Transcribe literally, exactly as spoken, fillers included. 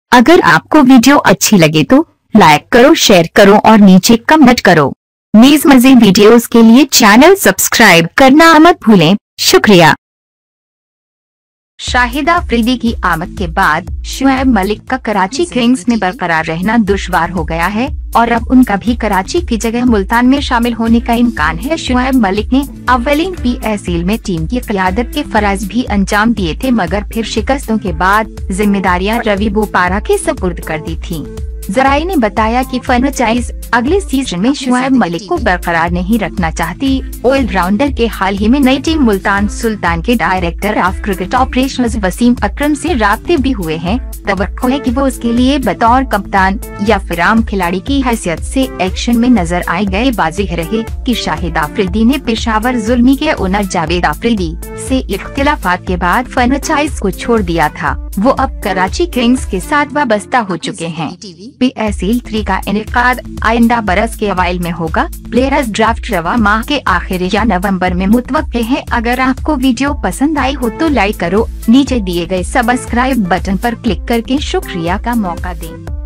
अगर आपको वीडियो अच्छी लगे तो लाइक करो, शेयर करो और नीचे कमेंट करो। न्यूज़ मज़े वीडियोस के लिए चैनल सब्सक्राइब करना मत भूलें। शुक्रिया। शाहिद अफरीदी की आमद के बाद शुएब मलिक का कराची किंग्स में बरकरार रहना दुश्वार हो गया है और अब उनका भी कराची की जगह मुल्तान में शामिल होने का इम्कान है। शुएब मलिक ने अव्वलीन पीएसएल में टीम की क़ियादत के फराज भी अंजाम दिए थे, मगर फिर शिकस्तों के बाद जिम्मेदारियां रवि बोपारा के सपुर्द कर दी थीं। जराये ने बताया कि फ्रेंचाइज अगले सीजन में शुएब मलिक को बरकरार नहीं रखना चाहती। ऑलराउंडर के हाल ही में नई टीम मुल्तान सुल्तान के director of cricket operations Wasim Akram से राब्ते भी हुए हैं। तवक्को है कि वो उसके लिए बतौर कप्तान या फिर आम खिलाड़ी की हैसियत से एक्शन में नजर आए गए। वाज़ेह रहे कि शाहिद अफरीदी ने पेशावर जुल्मी के ओनर जावेद अफरीदी से इख्तिलाफात के बाद फ्रेंचाइज को छोड़ दिया था। वो अब कराची किंग्स के साथ वाबस्ता हो चुके हैं। पीएसएल थ्री का इनेकाद आइंदा बरस के अवाइल में होगा। प्लेयर्स ड्राफ्ट रवा माह के आखिर या नवंबर में मुतवक्के है। अगर आपको वीडियो पसंद आई हो तो लाइक करो, नीचे दिए गए सब्सक्राइब बटन पर क्लिक करके शुक्रिया का मौका दें।